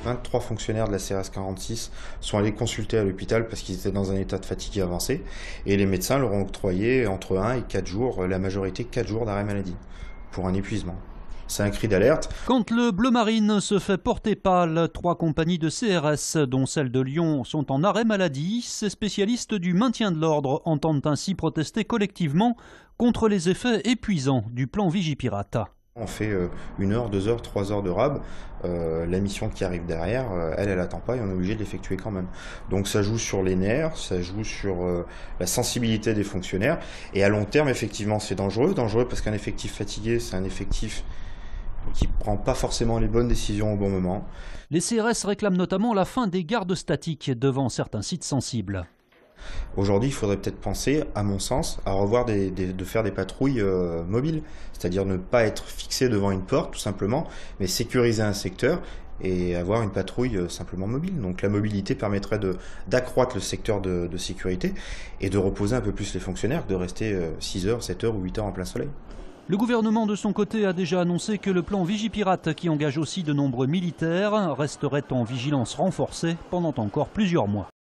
23 fonctionnaires de la CRS 46 sont allés consulter à l'hôpital parce qu'ils étaient dans un état de fatigue avancé et les médecins leur ont octroyé entre 1 et 4 jours, la majorité 4 jours d'arrêt maladie pour un épuisement. C'est un cri d'alerte. Quand le Bleu Marine se fait porter pâle, 3 compagnies de CRS, dont celle de Lyon, sont en arrêt maladie. Ces spécialistes du maintien de l'ordre entendent ainsi protester collectivement contre les effets épuisants du plan Vigipirate. On fait 1 heure, 2 heures, 3 heures de rab. La mission qui arrive derrière, elle attend pas et on est obligé de l'effectuer quand même. Donc ça joue sur les nerfs, ça joue sur la sensibilité des fonctionnaires. Et à long terme, effectivement, c'est dangereux. Dangereux parce qu'un effectif fatigué, c'est un effectif qui ne prend pas forcément les bonnes décisions au bon moment. Les CRS réclament notamment la fin des gardes statiques devant certains sites sensibles. Aujourd'hui, il faudrait peut-être penser, à mon sens, à revoir de faire des patrouilles mobiles. C'est-à-dire ne pas être fixé devant une porte, tout simplement, mais sécuriser un secteur et avoir une patrouille simplement mobile. Donc la mobilité permettrait d'accroître le secteur de sécurité et de reposer un peu plus les fonctionnaires, de rester 6 heures, 7 heures ou 8 heures en plein soleil. Le gouvernement de son côté a déjà annoncé que le plan Vigipirate, qui engage aussi de nombreux militaires, resterait en vigilance renforcée pendant encore plusieurs mois.